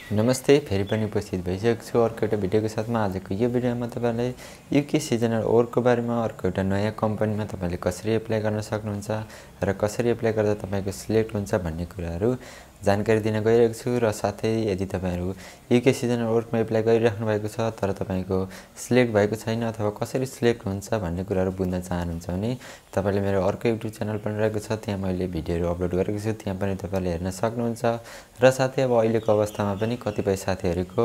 नमस्ते, फेरि पनि उपस्थित भइसकेको छु अर्को एउटा भिडियोको साथमा। आजको यो भिडियोमा तपाईँलाई युके सिजनल वर्कको बारेमा अर्को एउटा नयाँ कम्पनीमा तपाईँले कसरी एप्लाई गर्न सक्नुहुन्छ र कसरी एप्लाई गर्दा तपाईँको सिलेक्ट हुन्छ भन्ने कुराहरू जानकारी दिन गइरहेको छु। र साथै यदि तपाईँहरू युके सिजनल वर्कमा एप्लाई गरिराख्नु भएको छ तर तपाईँको सिलेक्ट भएको छैन अथवा कसरी सिलेक्ट हुन्छ भन्ने कुराहरू बुझ्न चाहनुहुन्छ भने तपाईँले मेरो अर्को युट्युब च्यानल पनि रहेको छ, त्यहाँ मैले भिडियोहरू अपलोड गरेको छु, त्यहाँ पनि तपाईँले हेर्न सक्नुहुन्छ। र साथै अब अहिलेको अवस्थामा पनि कतिपय साथीहरूको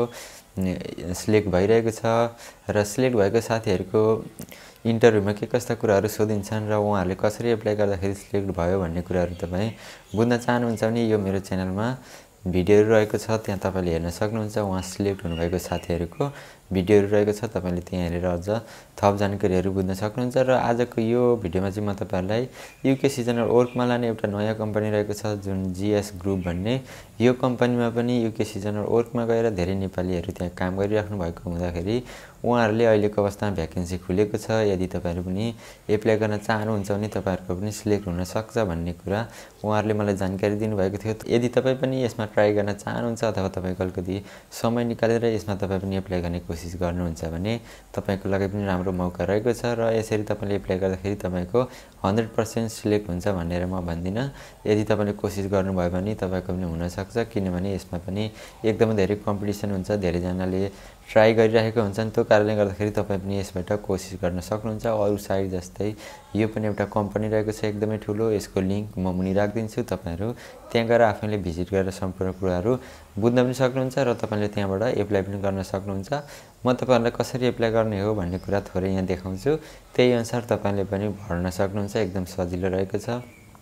सिलेक्ट भइरहेको छ र सिलेक्ट भएको साथीहरूको इन्टरभ्यूमा के कस्ता कुराहरू सोधिन्छन् र उहाँहरूले कसरी एप्लाई गर्दाखेरि सिलेक्ट भयो भन्ने कुराहरू तपाईँ बुझ्न चाहनुहुन्छ भने यो मेरो च्यानलमा भिडियोहरू रहेको छ, त्यहाँ तपाईँले हेर्न सक्नुहुन्छ। उहाँ सिलेक्ट हुनुभएको साथीहरूको भिडियोहरू रहेको छ, तपाईँले त्यहाँ हेरेर अझ थप जानकारीहरू बुझ्न सक्नुहुन्छ। र आजको यो भिडियोमा चाहिँ म तपाईँहरूलाई युके सिजनल वर्कमा लाने एउटा नयाँ कम्पनी रहेको छ जुन जीएस ग्रुप भन्ने। यो कम्पनीमा पनि युके सिजनल वर्कमा गएर धेरै नेपालीहरू त्यहाँ काम गरिराख्नु भएको हुँदाखेरि उहाँहरूले अहिलेको अवस्थामा भ्याकेन्सी खुलेको छ। यदि तपाईँहरू पनि एप्लाई गर्न चाहनुहुन्छ भने तपाईँहरूको पनि सिलेक्ट हुन सक्छ भन्ने कुरा उहाँहरूले मलाई जानकारी दिनुभएको थियो। यदि तपाईँ पनि यसमा ट्राई गर्न चाहनुहुन्छ अथवा तपाईँको अलिकति समय निकालेर यसमा तपाईँ पनि एप्लाई गर्ने कोसिस गर्नुहुन्छ भने तपाईँको लागि पनि राम्रो मौका रहेको छ। र यसरी तपाईँले एप्लाई गर्दाखेरि तपाईँको 100% सिलेक्ट हुन्छ भनेर म भन्दिनँ। यदि तपाईँले कोसिस गर्नुभयो भने तपाईँको पनि हुनसक्छ, किनभने यसमा पनि एकदमै धेरै कम्पिटिसन हुन्छ, धेरैजनाले ट्राई गरिरहेको हुन्छन्। त्यो कारणले गर्दाखेरि तपाईँ पनि यसबाट कोसिस गर्न सक्नुहुन्छ। अरू साइड जस्तै यो पनि एउटा कम्पनी रहेको छ एकदमै ठुलो, यसको लिङ्क म मुनि राखिदिन्छु, तपाईँहरू त्यहाँ गएर आफैले भिजिट गरेर सम्पूर्ण कुराहरू बुझ्न पनि सक्नुहुन्छ र तपाईँले त्यहाँबाट एप्लाई पनि गर्न सक्नुहुन्छ। म तपाईँहरूलाई कसरी एप्लाई गर्ने हो भन्ने कुरा थोरै यहाँ देखाउँछु, त्यही अनुसार तपाईँले पनि भर्न सक्नुहुन्छ। एकदम सजिलो रहेको छ,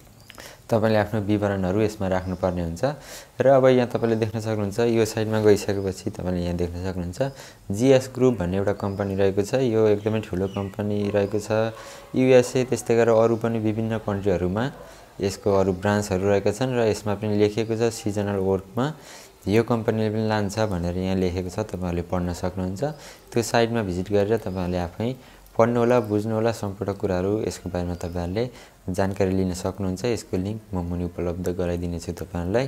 तपाईँले आफ्नो विवरणहरू यसमा राख्नुपर्ने हुन्छ। र अब यहाँ तपाईँले देख्न सक्नुहुन्छ यो साइडमा गइसकेपछि तपाईँले यहाँ देख्न सक्नुहुन्छ जीएस ग्रुप भन्ने एउटा कम्पनी रहेको छ। यो एकदमै ठुलो कम्पनी रहेको छ युएसए, त्यस्तै गरेर अरू पनि विभिन्न कन्ट्रीहरूमा यसको अरू ब्रान्चहरू रहेका छन्। र यसमा पनि लेखिएको छ सिजनल वर्कमा यो कम्पनीले पनि लान्छ भनेर यहाँ लेखेको छ, तपाईँहरूले पढ्न सक्नुहुन्छ। त्यो साइडमा भिजिट गरेर तपाईँहरूले आफै पढ्नुहोला, बुझ्नुहोला, सम्पूर्ण कुराहरू यसको बारेमा तपाईँहरूले जानकारी लिन सक्नुहुन्छ। यसको लिङ्क म मुनि उपलब्ध गराइदिनेछु तपाईँहरूलाई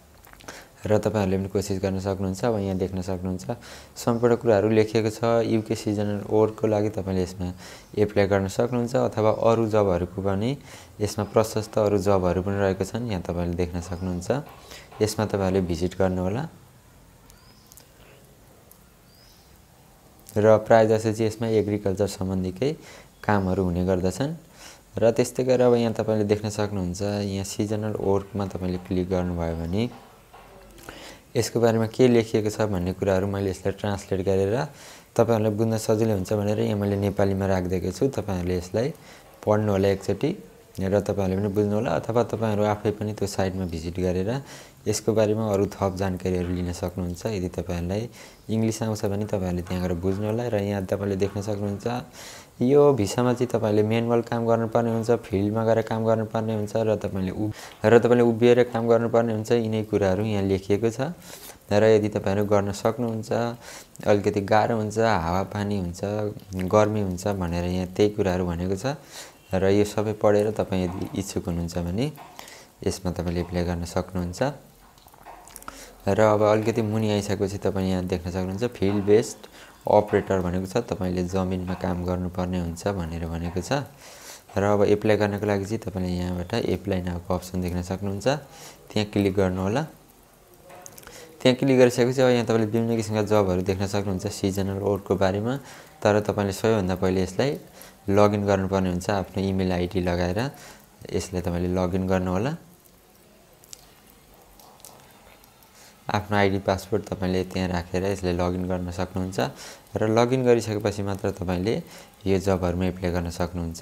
र तपाईँहरूले पनि कोसिस गर्न सक्नुहुन्छ। अब यहाँ देख्न सक्नुहुन्छ सम्पूर्ण कुराहरू लेखिएको छ। युके सिजनल वर्कको लागि तपाईँले यसमा एप्लाई गर्न सक्नुहुन्छ अथवा अरू जबहरूको पनि यसमा प्रशस्त अरू जबहरू पनि रहेको छन्, यहाँ तपाईँले देख्न सक्नुहुन्छ। यसमा तपाईँहरूले भिजिट गर्नुहोला र प्रायः जसो चाहिँ यसमा एग्रिकल्चर सम्बन्धीकै कामहरू हुने गर्दछन्। र त्यस्तै गरेर अब यहाँ तपाईँले देख्न सक्नुहुन्छ यहाँ सिजनल वर्कमा तपाईँले क्लिक गर्नुभयो भने यसको बारेमा के लेखिएको छ भन्ने कुराहरू मैले यसलाई ट्रान्सलेट गरेर तपाईँहरूलाई बुझ्न सजिलो हुन्छ भनेर यहाँ मैले नेपालीमा राखिदिएको छु। तपाईँहरूले यसलाई पढ्नुहोला एकचोटि र तपाईँहरूले पनि बुझ्नुहोला, अथवा तपाईँहरू आफै पनि त्यो साइटमा भिजिट गरेर यसको बारेमा अरू थप जानकारीहरू लिन सक्नुहुन्छ। यदि तपाईँहरूलाई इङ्ग्लिस आउँछ भने तपाईँहरूले त्यहाँ गएर बुझ्नुहोला। र यहाँ तपाईँले देख्न सक्नुहुन्छ यो भिसामा चाहिँ तपाईँले म्यानुअल काम गर्नुपर्ने हुन्छ, फिल्डमा गएर काम गर्नुपर्ने हुन्छ र तपाईँले उभिएर काम गर्नुपर्ने हुन्छ। यिनै कुराहरू यहाँ लेखिएको छ। र यदि तपाईँहरू गर्न सक्नुहुन्छ, अलिकति गाह्रो हुन्छ, हावापानी हुन्छ, गर्मी हुन्छ भनेर यहाँ त्यही कुराहरू भनेको छ। र यो सबै पढेर तपाईँ यदि इच्छुक हुनुहुन्छ भने यसमा तपाईँले एप्लाई गर्न सक्नुहुन्छ। र अब अलिकति मुनि आइसकेपछि तपाईँ यहाँ देख्न सक्नुहुन्छ फिल्ड बेस्ड अपरेटर भनेको छ, तपाईँले जमिनमा काम गर्नुपर्ने हुन्छ भनेर भनेको छ। र अब एप्लाई गर्नको लागि चाहिँ तपाईँले यहाँबाट एप्लाई नाउको अप्सन देख्न सक्नुहुन्छ, त्यहाँ क्लिक गर्नुहोला। त्यहाँ क्लिक गरिसकेपछि अब यहाँ तपाईँले विभिन्न किसिमका जबहरू देख्न सक्नुहुन्छ सिजनल वर्कको बारेमा। तर तपाईँले सबैभन्दा पहिले यसलाई लगइन गर्नुपर्ने हुन्छ, आफ्नो इमेल आइडी लगाएर यसलाई तपाईँले लगइन गर्नुहोला। आफ्नो आइडी पासवर्ड तपाईँले त्यहाँ राखेर यसलाई लगइन गर्न सक्नुहुन्छ। र लगइन गरिसकेपछि मात्र तपाईँले यो जबहरूमा एप्लाई गर्न सक्नुहुन्छ।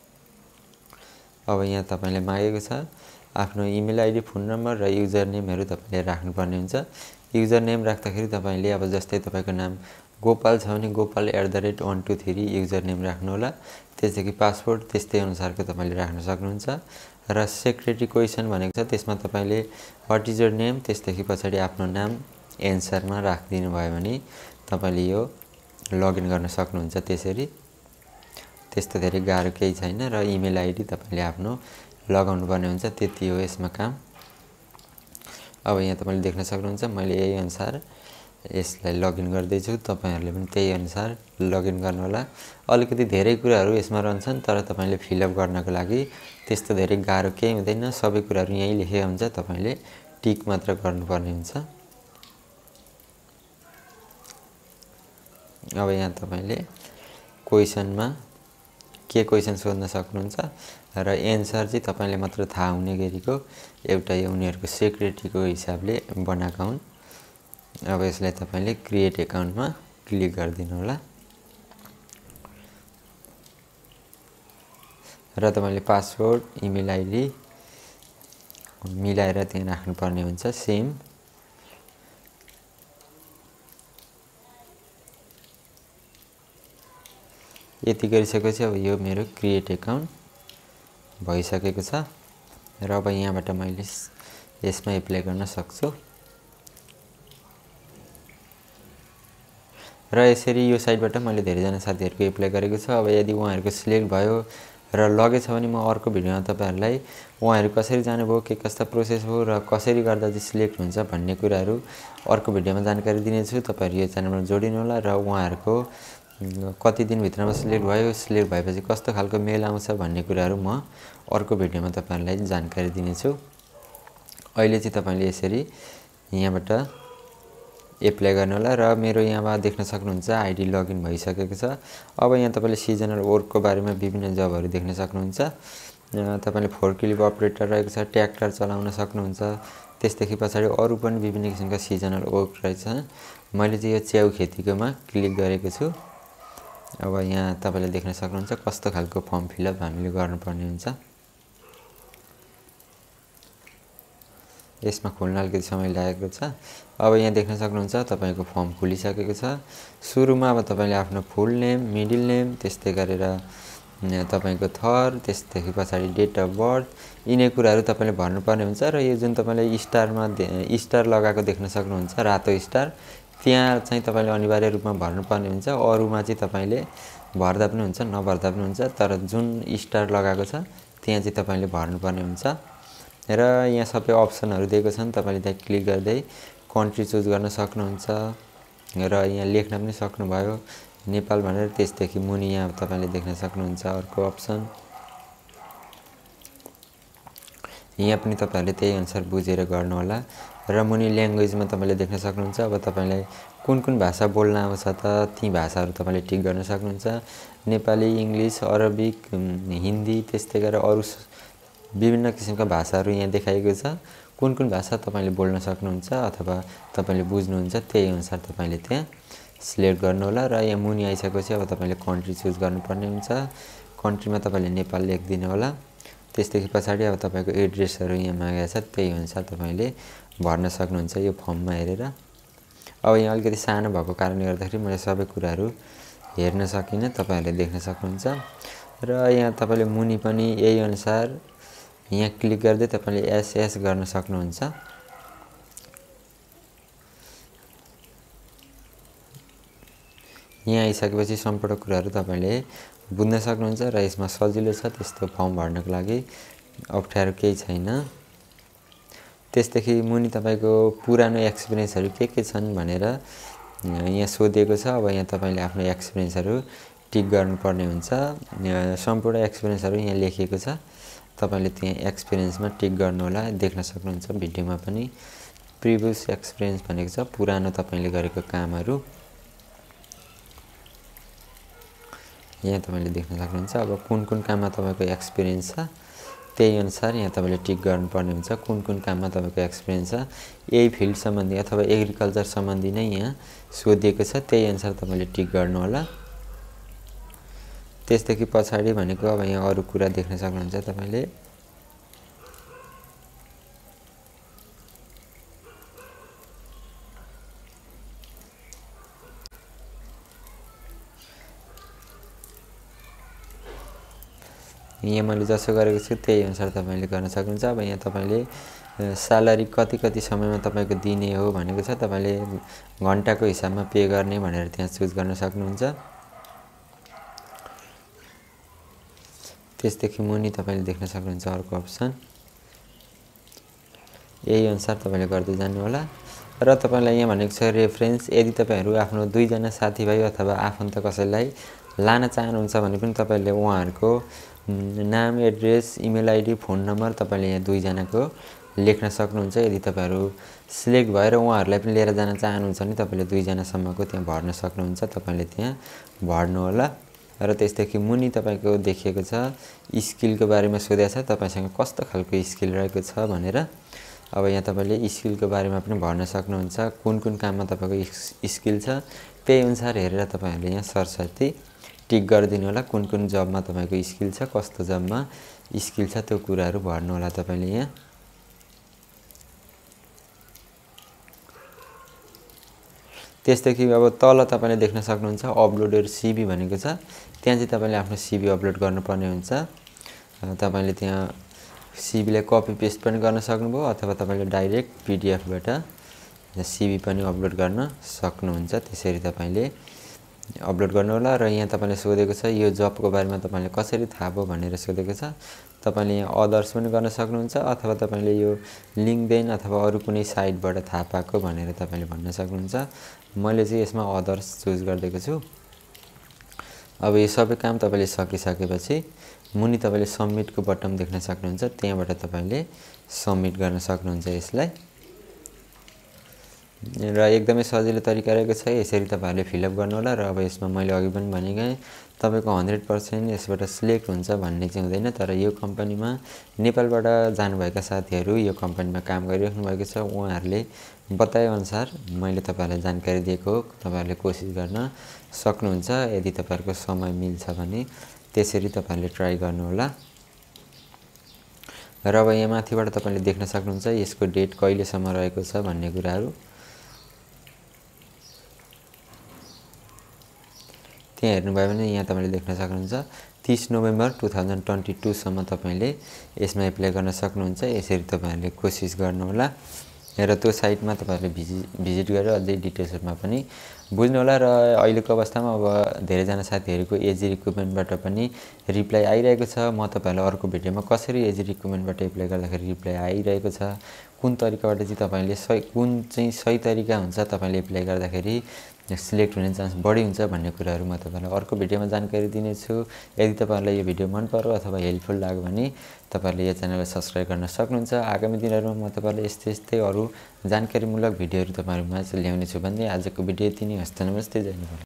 अब यहाँ तपाईँले मागेको छ आफ्नो इमेल आइडी, फोन नम्बर र युजर नेमहरू तपाईँले राख्नुपर्ने हुन्छ। युजर नेम राख्दाखेरि तपाईँले अब जस्तै तपाईँको नाम गोपाल छ भने गोपाल @123 युजर नेम राख्नुहोला। त्यसदेखि पासवर्ड त्यस्तै अनुसारको तपाईँले राख्न सक्नुहुन्छ। र सेक्रेटरी क्वेसन भनेको छ, त्यसमा तपाईँले वाट इज योर नेम, त्यसदेखि पछाडि आफ्नो नाम एन्सरमा राखिदिनु भयो भने तपाईँले यो लगइन गर्न सक्नुहुन्छ। त्यसरी त्यस्तो धेरै गाह्रो केही छैन। र इमेल आइडी तपाईँले आफ्नो लगाउनु पर्ने हुन्छ, त्यति हो यसमा काम। अब यहाँ तपाईँले देख्न सक्नुहुन्छ मैले यही अनुसार यसलाई लगइन गर्दैछु। तपाईहरुले पनि त्यही अनुसार लगइन गर्नु होला। अलिकति धेरै कुराहरू यसमा रहन्छन् तर तपाईले फिलअप गर्नको लागि त्यस्तो धेरै गाह्रो केही हुँदैन। सबै कुराहरू यही लेखेको हुन्छ, तपाईले टिक मात्र गर्नुपर्ने हुन्छ। अब यहाँ तपाईले क्वेशनमा के क्वेशन सोध्न सक्नुहुन्छ र एन्सर चाहिँ तपाईले मात्र थाहा हुने गरीको एउटा यो उनीहरुको सेक्रेटरीको हिसाबले बनाएको हुन्। अब यसलाई तपाईले क्रिएट अकाउन्टमा क्लिक गरिदिनु होला र तपाईले पासवर्ड इमेल आईडी मिलाएर त्यहाँ राख्नुपर्ने हुन्छ सेम। यति गरिसकेपछि अब यो मेरो क्रिएट अकाउन्ट भइसकेको छ र अब यहाँबाट मैले यसमा एप्लाई गर्न सक्छु। र यसरी यो साइटबाट मैले धेरै जना साथीहरुको एप्लाई गरेको छ। अब यदि उहाँहरुको सिलेक्ट भयो र लगेछ भने म अर्को भिडियोमा तपाईहरुलाई उहाँहरु कसरी जानुभयो, के कस्ता प्रोसेस हो र कसरी गर्दा चाहिँ सिलेक्ट हुन्छ भन्ने कुराहरु अर्को भिडियोमा जानकारी दिनेछु। तपाईहरु यो च्यानलमा जोडिनु होला र उहाँहरुको कति दिन भित्रमा सिलेक्ट भयो, सिलेक्ट भएपछि कस्तो खालको मेल आउँछ भन्ने कुराहरु म अर्को भिडियोमा तपाईहरुलाई जानकारी दिनेछु। अहिले चाहिँ तपाईले यसरी यहाँबाट एप्लाई गर्नु होला र मेरो यहाँमा देख्न सक्नुहुन्छ आईडी लगइन भइसकेको छ। अब यहाँ तपाईले सिजनल वर्कको बारेमा विभिन्न जबहरु देख्न सक्नुहुन्छ। तपाईले फोर्कलिफ्ट अपरेटर रहेको छ, ट्र्याक्टर चलाउन सक्नुहुन्छ। त्यसदेखि पछाडी अरु पनि विभिन्न किसिमका सिजनल वर्क रहेछ। मैले चाहिँ यो च्याउ खेतीकोमा क्लिक गरेको छु। अब यहाँ तपाईले देख्न सक्नुहुन्छ कस्तो खालको फर्म फिलअप हामीले गर्नुपर्ने हुन्छ। यसमा खोल्न अलिकति समय लागेको छ। अब यहाँ देख्न सक्नुहुन्छ तपाईको फर्म खुलिसकेको छ। सुरुमा अब तपाईले आफ्नो फुल नेम, मिडल नेम, त्यस्तै गरेर तपाईको थर, त्यसदेखि पछाडी डेट अफ बर्थ यिनै कुराहरु तपाईले भर्नुपर्ने हुन्छ र यो जुन तपाईले स्टारमा स्टार लगाएको देख्न सक्नुहुन्छ रातो स्टार, त्यहाँ चाहिँ तपाईले अनिवार्य रूपमा भर्नुपर्ने हुन्छ। अरुमा चाहिँ तपाईले भर्दा पनि हुन्छ, नभर्दा पनि हुन्छ, तर जुन स्टार लगाएको छ त्यहाँ चाहिँ तपाईले भर्नुपर्ने हुन्छ। र यहाँ सबै अप्सनहरु दिएको छन्। तपाईले त्यहाँ क्लिक गर्दै कन्ट्री चुज गर्न सक्नुहुन्छ र यहाँ लेख्न पनि सक्नुभयो नेपाल भनेर। त्यसदेखि मुनि यहाँ तपाईले देख्न सक्नुहुन्छ अर्को अप्सन। यहाँ पनि तपाईहरुले त्यही अनुसार बुझेर गर्नु होला र मुनि ल्याङ्ग्वेजमा तपाईले देख्न सक्नुहुन्छ। अब तपाईलाई कुन भाषा बोल्न आउँछ त ती भाषाहरु तपाईले टिक गर्न सक्नुहुन्छ। नेपाली, इंग्लिश, अरबिक, हिन्दी, त्यस्तै गरेर अरु विभिन्न किसिमका भाषाहरु यहाँ देखाइएको छ। कुन भाषा तपाईले बोल्न सक्नुहुन्छ अथवा तपाईले बुझ्नुहुन्छ त्यही अनुसार तपाईले त्यहाँ सिलेक्ट गर्नु होला र यहाँ मुनि आइसकेपछि अब तपाईले कन्ट्री चुज गर्नुपर्ने हुन्छ। कन्ट्रीमा तपाईले नेपाल लेख्दिनु होला। त्यसदेखि पछाडी अब तपाईको एड्रेसहरु यहाँ मागेको छ त्यही अनुसार तपाईले भर्न सक्नुहुन्छ यो फर्ममा हेरेर। अब यहाँ अलिकति सानो भएको कारणले गर्दाखेरि मैले सबै कुराहरु हेर्न सकिन, तपाईहरुले देख्न सक्नुहुन्छ। र यहाँ तपाईले मुनि पनि यही अनुसार यहाँ क्लिक गर्दै तपाईले एसएस गर्न सक्नुहुन्छ। यहाँ आइसकेपछि सम्पूर्ण कुराहरु तपाईले बुझ्न सक्नुहुन्छ र यसमा सजिलो छ। त्यस्तो फर्म भर्नको लागि अप्ठ्यारो केही छैन। त्यसदेखि मुनि तपाईको पुरानो एक्सपिरियन्सहरु के छन् भनेर यहाँ सोधिएको छ। अब यहाँ तपाईले आफ्नो एक्सपिरियन्सहरु टिक गर्नुपर्ने हुन्छ। सम्पूर्ण एक्सपिरियन्सहरु यहाँ लेखिएको छ। तपाईले त्यहाँ एक्सपिरियन्समा टिक गर्नु होला। देख्न सक्नुहुन्छ भिडियोमा पनि प्रिभियस एक्सपिरियन्स भनेको छ पुरानो तपाईले गरेको कामहरु यहाँ तपाईले देख्न सक्नुहुन्छ। अब कुन काममा तपाईको एक्सपिरियन्स छ त्यही अनुसार यहाँ तपाईले टिक गर्नुपर्ने हुन्छ। कुन काममा तपाईको एक्सपिरियन्स छ, यही फिल्ड सम्बन्धी अथवा एग्रिकल्चर सम्बन्धी नै यहाँ सोधिएको छ त्यही अनुसार तपाईले टिक गर्नु होला। त्यसदेखि पछाडी भनेको अब यहाँ अरु कुरा देख्न सक्नुहुन्छ तपाईले। यहाँ मैले जसो गरेको छु त्यही अनुसार तपाईले गर्न सक्नुहुन्छ। अब यहाँ तपाईले सैलरी कति समयमा तपाईको दिने हो भनेको छ। तपाईले घण्टाको हिसाबमा पे गर्ने भनेर त्यहाँ चुज गर्न सक्नुहुन्छ। त्यसदेखि मुनि तपाईले देख्न सक्नुहुन्छ अर्को अप्सन। यही अनुसार तपाईँले गर्दै जानु होला। र तपाईँलाई यहाँ भनेको छ रेफरेन्स। यदि तपाईँहरू आफ्नो 2 जना साथीभाइ अथवा आफन्त कसैलाई लान चाहनुहुन्छ भने पनि तपाईँले उहाँहरूको नाम, address, email ID, phone number तपाईँले यहाँ 2 जनाको लेख्न सक्नुहुन्छ। यदि तपाईँहरू सिलेक्ट भएर उहाँहरूलाई पनि लिएर जान चाहनुहुन्छ भने तपाईँले 2 जनासम्मको त्यहाँ भर्न सक्नुहुन्छ। तपाईँले त्यहाँ भर्नु होला। र त्यसदेखि मुनि तपाईँको देखिएको छ स्किलको बारेमा सोधेको छ, तपाईँसँग कस्तो खालको स्किल रहेको छ भनेर। अब यहाँ तपाईँले स्किलको बारेमा पनि भर्न सक्नुहुन्छ, कुन काममा तपाईँको स्किल छ त्यही अनुसार हेरेर तपाईँहरूले यहाँ सरसर्ती टिक गरिदिनु होला। कुन जबमा तपाईँको स्किल छ, कस्तो जबमा स्किल छ त्यो कुराहरू भर्नु होला तपाईँले यहाँ। त्यसदेखि अब तल तपाईँले देख्न सक्नुहुन्छ अपलोडेड सिभी भनेको छ। त्यहाँ चाहिँ तपाईँले आफ्नो सिभी अपलोड गर्नुपर्ने हुन्छ। तपाईँले त्यहाँ सिभीलाई कपी पेस्ट पनि गर्न सक्नुभयो अथवा तपाईँले डाइरेक्ट पिडिएफबाट सिभी पनि अपलोड गर्न सक्नुहुन्छ। त्यसरी तपाईँले अपलोड गर्नु होला। र यहाँ तपाईँले सोधेको छ यो जबको बारेमा तपाईँले कसरी थाहा भयो भनेर सोधेको छ। तपाईँले यहाँ अदर्स पनि गर्न सक्नुहुन्छ अथवा तपाईँले यो लिङ्कडिन अथवा अरू कुनै साइटबाट थाहा पाएको भनेर तपाईँले भन्न सक्नुहुन्छ। मैले चाहिँ यसमा अदर्स चुज गरिदिएको छु। अब यो सबै काम तपाईँले सकिसकेपछि मुनि तपाईँले सबमिटको बटन देख्न सक्नुहुन्छ। त्यहाँबाट तपाईँले सबमिट गर्न सक्नुहुन्छ यसलाई। र एकदमै सजिलो तरिका रहेको छ। यसरी तपाईँहरूले फिलअप गर्नु होला। र अब यसमा मैले अघि पनि भनेकै तपाईँको 100% यसबाट सिलेक्ट हुन्छ भन्ने चाहिँ हुँदैन। तर यो कम्पनीमा नेपालबाट जानुभएका साथीहरू यो कम्पनीमा काम गरिराख्नु भएको छ, उहाँहरूले बताएअनुसार मैले तपाईँहरूलाई जानकारी दिएको हो। तपाईँहरूले कोसिस गर्न सक्नुहुन्छ। यदि तपाईँहरूको समय मिल्छ भने त्यसरी तपाईँहरूले ट्राई गर्नुहोला। र अब यहाँ माथिबाट तपाईँले देख्न सक्नुहुन्छ यसको डेट कहिलेसम्म रहेको छ भन्ने कुराहरू। त्यहाँ हेर्नुभयो भने यहाँ तपाईँले देख्न सक्नुहुन्छ 30 नोभेम्बर 2022 सम्म तपाईँले यसमा एप्लाई गर्न सक्नुहुन्छ। यसरी तपाईँहरूले कोसिस गर्नुहोला। र त्यो साइटमा तपाईँहरूले भिजिट गरेर अझै डिटेल्सहरूमा पनि बुझ्नु होला। र अहिलेको अवस्थामा अब धेरैजना साथीहरूको एज रिक्रुटमेन्टबाट पनि रिप्लाई आइरहेको छ। म तपाईँहरूलाई अर्को भिडियोमा कसरी एज रिक्रुटमेन्टबाट एप्लाई गर्दाखेरि रिप्लाई आइरहेको छ, कुन तरिकाबाट चाहिँ तपाईँले सही तरिका हुन्छ तपाईँले एप्लाई गर्दाखेरि सिलेक्ट हुने चान्स बढी हुन्छ भन्ने कुराहरू म तपाईँलाई अर्को भिडियोमा जानकारी दिनेछु। यदि तपाईँहरूलाई यो भिडियो मन पर्यो अथवा हेल्पफुल लाग्यो भने तपाईँहरूले यो च्यानललाई सब्स्क्राइब गर्न सक्नुहुन्छ। आगामी दिनहरूमा म तपाईँलाई यस्तै अरू जानकारीमूलक भिडियोहरू तपाईँहरूमा ल्याउने छु भन्दै आजको भिडियो यति नै। हस्त नमस्ते, जय नेपाल।